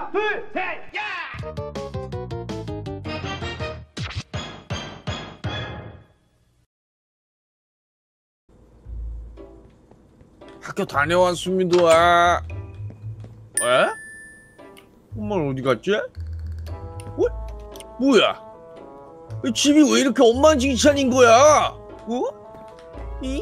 하나, 둘, 셋, 야! 학교 다녀왔습니다. 에? 엄마는 어디 갔지? 뭐야? 집이 왜 이렇게 엉망진창인 거야? 이?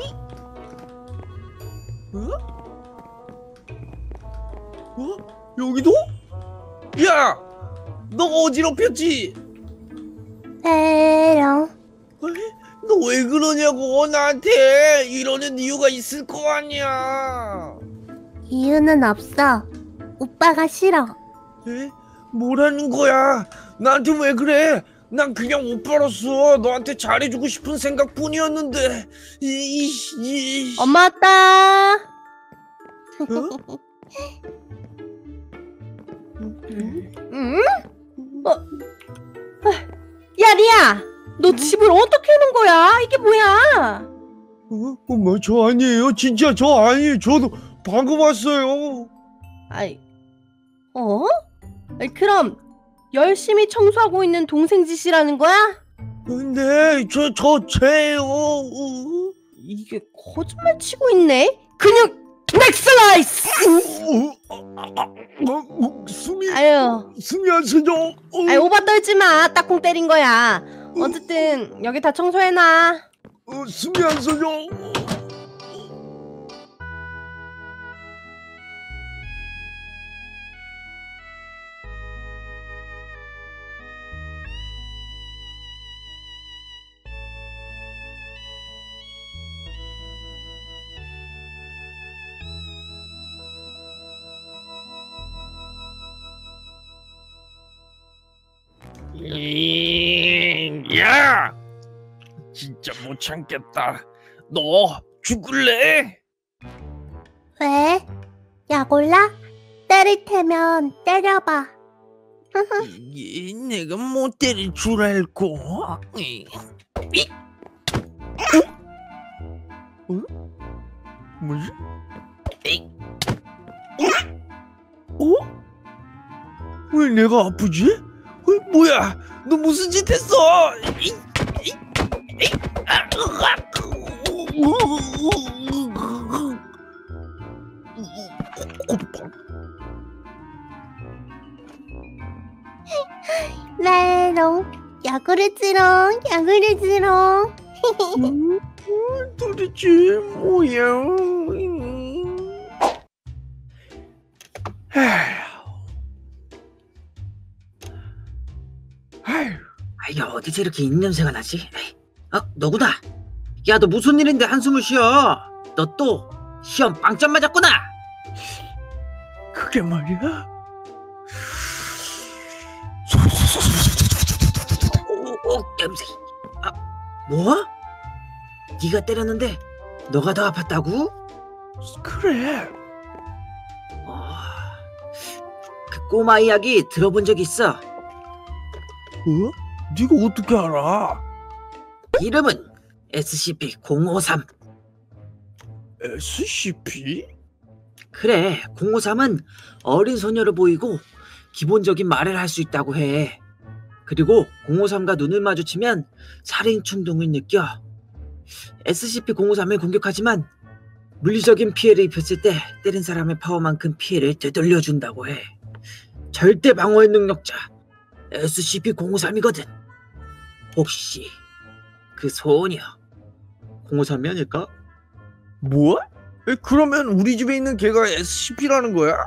여기도? 야! 너가 어지럽혔지? 에롱. 너 왜 그러냐고 나한테. 이러는 이유가 있을 거 아니야. 이유는 없어. 오빠가 싫어. 에? 뭐라는 거야? 나한테 왜 그래? 난 그냥 오빠로서 너한테 잘해주고 싶은 생각뿐이었는데. 엄마 왔다. 응? 야, 리아! 너 집을 어떻게 해놓은 거야? 이게 뭐야? 엄마 저 아니에요. 진짜 저 아니에요. 저도 방금 왔어요. 아이, 아이, 그럼 열심히 청소하고 있는 동생 짓이라는 거야? 네, 저예요. 이게 거짓말 치고 있네? 근육 맥슬라이스! 숨이 안 쉬죠. 아유, 오바 떨지 마. 딱콩 때린 거야. 어쨌든 여기 다 청소해놔. 숨이 안 쉬죠. 야! 진짜 못 참겠다. 너 죽을래? 왜? 약 올라? 때릴 테면 때려봐. 내가 못 때릴 줄 알고. 뭐지? 왜 내가 아프지? 뭐야? 너 무슨 짓 했어? 레롱, 야구르지롱, 야구르지롱. 도대체 뭐야? 야, 어디서 이렇게 입냄새가 나지? 너구나. 야, 너 무슨 일인데 한숨을 쉬어? 너 또 시험 빵점 맞았구나. 그게 말이야? 냄새. 뭐? 네가 때렸는데 너가 더 아팠다고? 그래. 그 꼬마 이야기 들어본 적 있어? 네가 어떻게 알아? 이름은 SCP-053. SCP? 그래, 053은 어린 소녀로 보이고 기본적인 말을 할 수 있다고 해. 그리고 053과 눈을 마주치면 살인 충동을 느껴. SCP-053을 공격하지만 물리적인 피해를 입혔을 때 때린 사람의 파워만큼 피해를 되돌려준다고 해. 절대 방어의 능력자 SCP-053이거든. 혹시 그 소녀 053이 아닐까? 뭐? 그러면 우리 집에 있는 걔가 SCP라는 거야?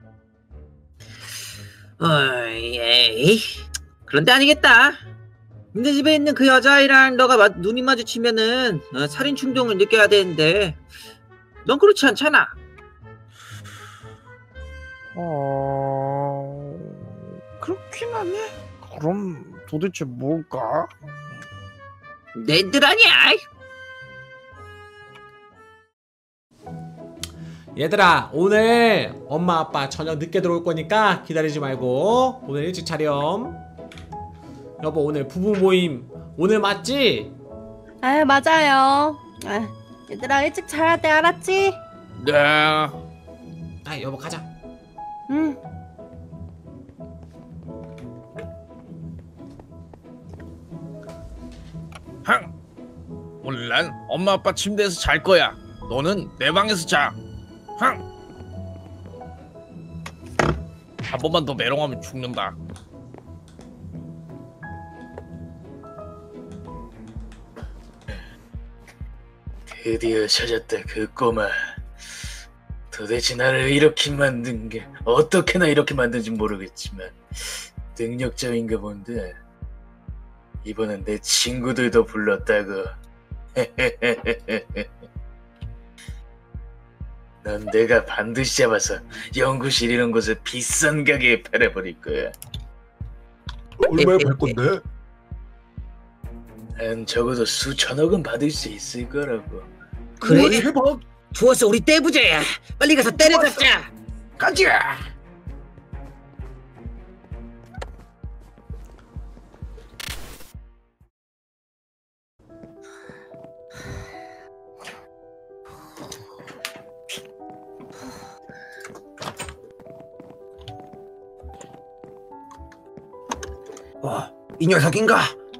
에이, 그런데 아니겠다. 네 집에 있는 그 여자아이랑 너가 눈이 마주치면은 살인 충동을 느껴야 되는데 넌 그렇지 않잖아. 그렇긴 하네. 그럼 도대체 뭘까? 내들 아니야. 얘들아, 오늘 엄마 아빠 저녁 늦게 들어올 거니까 기다리지 말고 오늘 일찍 차렴. 여보, 오늘 부부 모임 오늘 맞지? 아, 맞아요. 얘들아, 일찍 자야 돼, 알았지? 네. 여보 가자. 응. 흥. 오늘 난 엄마 아빠 침대에서 잘 거야. 너는 내 방에서 자. 흥. 한 번만 더 메롱하면 죽는다. 드디어 찾았다 그 꼬마. 도대체 나를 이렇게 만든 게 어떻게나 이렇게 만든지 모르겠지만 능력자인가 본데 이번엔 내 친구들도 불렀다고. 넌 내가 반드시 잡아서 연구실 이런 곳에 비싼 가게에 팔아버릴 거야. 얼마에 팔 건데? 한 적어도 수천억은 받을 수 있을 거라고. 그래? 대박! 좋았어, 우리 떼부자야. 빨리 가서 때려잡자. 가자! 이 녀석인가?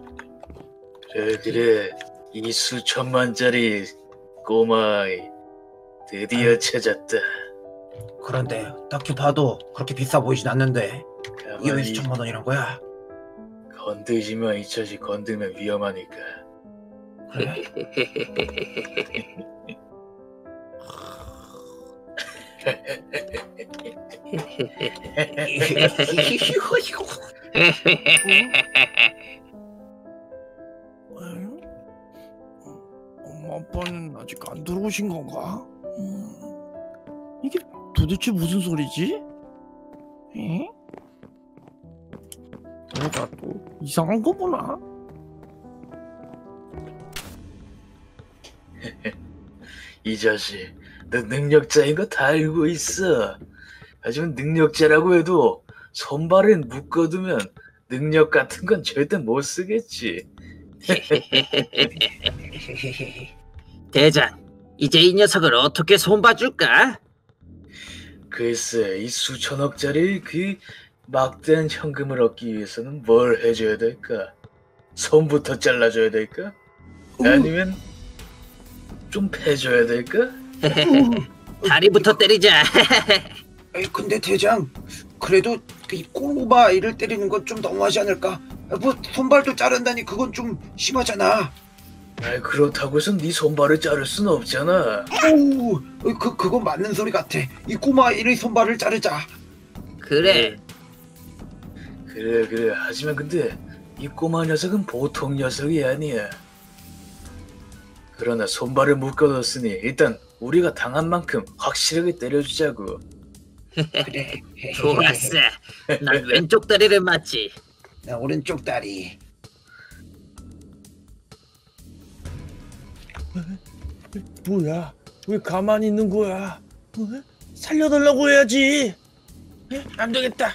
그래 이 수천만짜리 꼬마이 드디어 찾았다. 그런데 딱히 봐도 그렇게 비싸 보이진 않는데 이게 왜 가만히 수천만 원이란 거야? 건들지 마. 이 자식 건들면 위험하니까. 그래? 엄마 아빠는 아직 안 들어오신 건가? 이게 도대체 무슨 소리지? 에? 내가 또 이상한 거 보나? 이 자식 너 능력자인 거 다 알고 있어. 하지만 능력자라고 해도 손발엔 묶어두면 능력 같은 건 절대 못 쓰겠지. 대장, 이제 이 녀석을 어떻게 손봐줄까? 글쎄 이 수천억짜리 그 막대한 현금을 얻기 위해서는 뭘 해줘야 될까? 손부터 잘라줘야 될까? 아니면 좀 패줘야 될까? 다리부터 때리자. 에이, 근데 대장, 그래도 이 꼬마 아이를 때리는 건 좀 너무하지 않을까? 뭐 손발도 자른다니 그건 좀 심하잖아. 아이 그렇다고 해서 네 손발을 자를 순 없잖아. 오, 그건 맞는 소리 같아. 이 꼬마 아이의 손발을 자르자. 그래. 그래 하지만 근데 이 꼬마 녀석은 보통 녀석이 아니야. 그러나 손발을 묶어뒀으니 일단 우리가 당한 만큼 확실하게 때려주자고. 그래. 좋았어. 난 왼쪽 다리를 맞지. 나 오른쪽 다리. 뭐야? 왜 가만히 있는 거야? 살려달라고 해야지. 안 되겠다.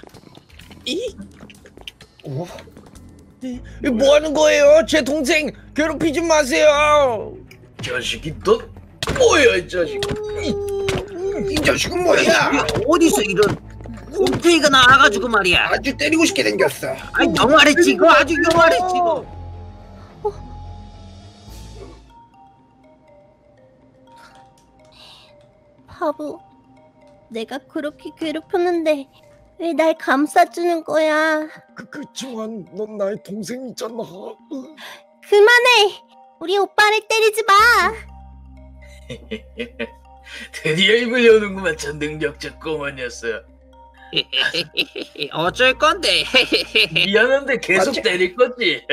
오, 뭐 하는 거예요? 제 동생 괴롭히지 마세요. 자식이 너 뭐야 이 자식. 이 자식은 뭐야? 어디서 이런 곰탱이가 나와가지고 말이야. 아주 때리고 싶게 생겼어. 아, 영화를 찍어. 아주 영화를 찍어. 바보. 내가 그렇게 괴롭혔는데 왜 날 감싸주는 거야? 그치만 넌 나의 동생이잖아. 그만해. 우리 오빠를 때리지 마. 드디어 입을 여는구만 저 능력자 꼬마 녀석. 어쩔 건데. 미안한데 계속 맞지? 때릴 거지.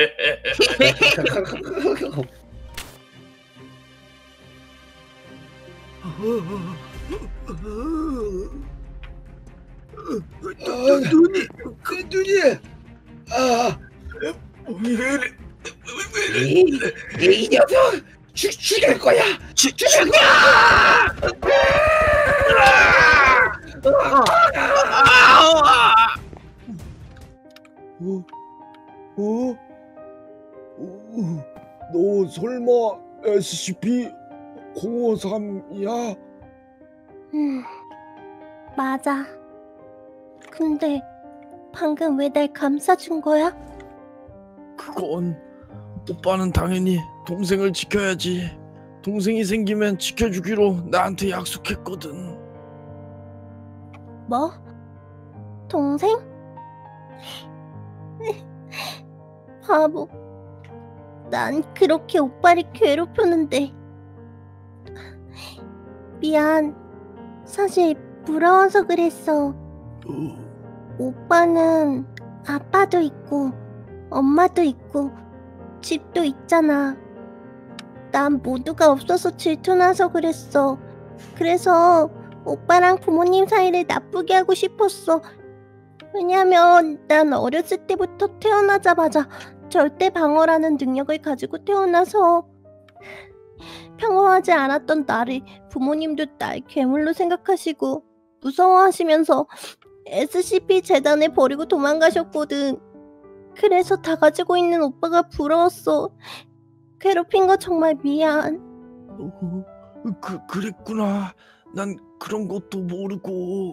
눈이. 아, 왜 이래? 이 녀석 죽일 거야. 죽여! 너 설마 SCP-053이야? 맞아. 근데 방금 왜 날 감싸준 거야? 그건 오빠는 당연히 동생을 지켜야지. 동생이 생기면 지켜주기로 나한테 약속했거든. 뭐? 동생? 바보. 난 그렇게 오빠를 괴롭혔는데. 미안. 사실 부러워서 그랬어. 오빠는 아빠도 있고 엄마도 있고 집도 있잖아. 난 모두가 없어서 질투나서 그랬어. 그래서 오빠랑 부모님 사이를 나쁘게 하고 싶었어. 왜냐면 난 어렸을 때부터 태어나자마자 절대 방어라는 능력을 가지고 태어나서 평범하지 않았던 나를 부모님도 날 괴물로 생각하시고 무서워하시면서 SCP 재단에 버리고 도망가셨거든. 그래서 다 가지고 있는 오빠가 부러웠어. 괴롭힌 거 정말 미안. 그랬구나. 난 그런 것도 모르고.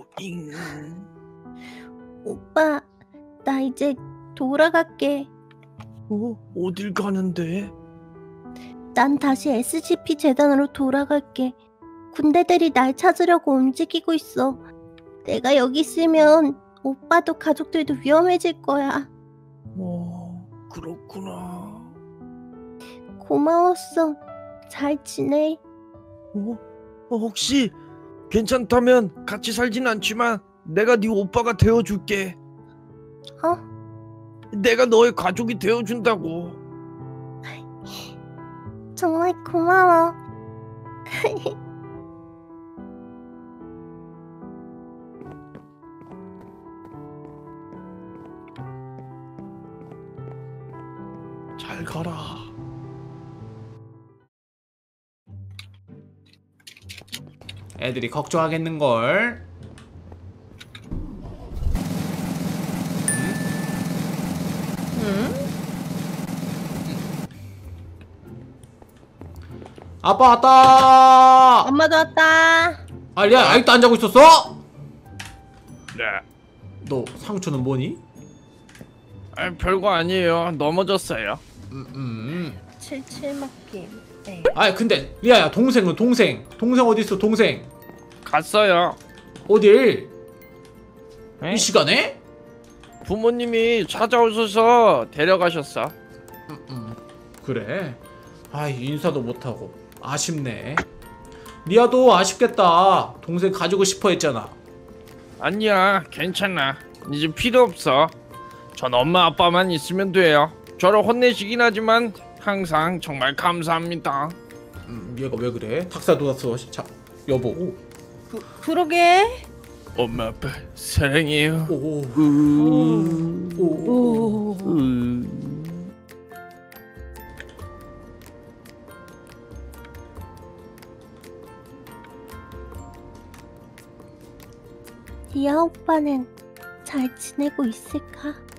오빠, 나 이제 돌아갈게. 어딜 가는데? 난 다시 SCP 재단으로 돌아갈게. 군대들이 날 찾으려고 움직이고 있어. 내가 여기 있으면 오빠도 가족들도 위험해질 거야. 그렇구나. 고마웠어. 잘 지내. 혹시 괜찮다면 같이 살진 않지만 내가 네 오빠가 되어줄게. 내가 너의 가족이 되어준다고. 정말 고마워. 잘 가라. 애들이 걱정하겠는걸. 아빠 왔다. 엄마도 왔다. 아, 리아 아직도 안 자고 있었어? 네. 너 상처는 뭐니? 별거 아니에요. 넘어졌어요. 77 맞기. 네. 아, 근데 리아야, 동생은 동생 어디 있어? 동생 갔어요. 어딜? 에? 이 시간에? 부모님이 찾아오셔서 데려가셨어. 그래. 아, 인사도 못하고 아쉽네. 리아도 아쉽겠다. 동생 가지고 싶어 했잖아. 아니야, 괜찮아. 이제 필요 없어. 전 엄마 아빠만 있으면 돼요. 저를 혼내시긴 하지만 항상 정말 감사합니다. 얘가 왜 그래? 탁사 돋았어. 자, 여보. 그러게. 엄마 아빠 사랑해요. 오. 리아 오빠는 잘 지내고 있을까?